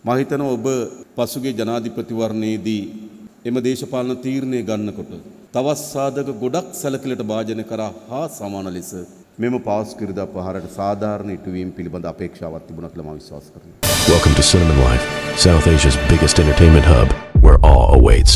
මා හිතනවා ඔබ පසුගිය ජනාධිපතිවරණයේදී එම දේශපාලන තීරණය ගන්නකොට තවත් සාධක ගොඩක් සැලකිලිට භාජනය කරා හා සමාන ලෙස මෙම පාස්කිරිදා ප්‍රහාරයට සාධාරණ ඉටුවීම පිළිබඳ අපේක්ෂාවක් තිබුණා කියලා මම විශ්වාස කරනවා. Welcome to Cinnamon Life, South Asia's biggest entertainment hub, where awe awaits.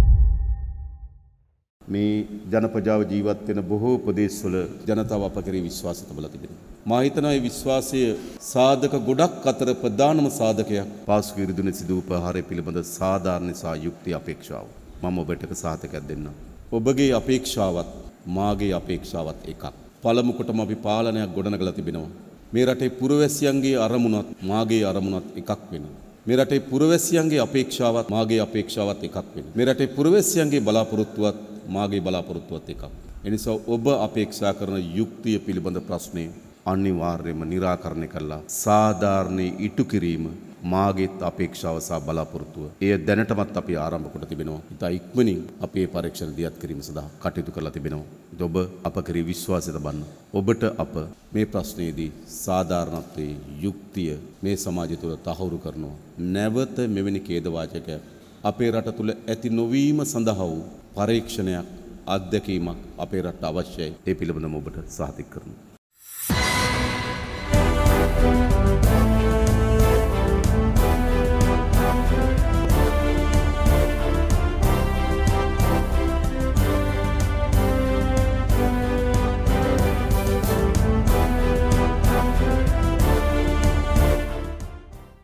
මේ ජනපජාව ජීවත් වෙන බොහෝ ප්‍රදේශවල ජනතාව අප කෙරෙහි විශ්වාස තබලා තිබෙනවා. මා හිතනවා මේ විශ්වාසය සාධක ගොඩක් අතර ප්‍රධානම සාධකයක් පාස්කිරිදුනේ සිදු වූ ප්‍රහාරය පිළිබඳ සාධාරණ සහ යුක්ති අපේක්ෂාව. මම ඔබට එක සාධකයක් දෙන්නම්. ඔබගේ අපේක්ෂාවත් මාගේ අපේක්ෂාවත් එකක්. පළමු කොටම අපි පාලනයක් ගොඩනගලා තිබෙනවා. මේ රටේ පුරවැසියන්ගේ අරමුණත් මාගේ අරමුණත් එකක් වෙනවා. මේ රටේ පුරවැසියන්ගේ අපේක්ෂාවත් මාගේ අපේක්ෂාවත් එකක් වෙනවා. මේ රටේ පුරවැසියන්ගේ බලාපොරොත්තුවත් මාගේ බලාපොරොත්තුවත් එකක්. එනිසා ඔබ අපේක්ෂා කරන යුක්තිය පිළිබඳ ප්‍රශ්නේ අනිවාර්යයෙන්ම निराකරණය කළා සාධාරණේ ඉටු කිරීම මාගේත් අපේක්ෂාව සහ බලාපොරොත්තුව. එය දැනටමත් අපි ආරම්භ කොට තිබෙනවා. ඉතා ඉක්මනින් අපේ පරීක්ෂණ දියත් කිරීම සඳහා කටයුතු කරලා තිබෙනවා. ඔබ අප කෙරෙහි විශ්වාසය තබන්න. ඔබට අප මේ ප්‍රශ්නයේදී සාධාරණත්වයේ යුක්තිය මේ සමාජය තුළ තහවුරු කරනවා. නැවත මෙවැනි ඛේද වාචකයක් අපේ රට තුළ ඇති නොවීම සඳහා වූ පරීක්ෂණයක් අත්දැකීමක් අපේ රට අවශ්‍යයි. ඒ පිළිබඳව ඔබට සහතික කරනවා.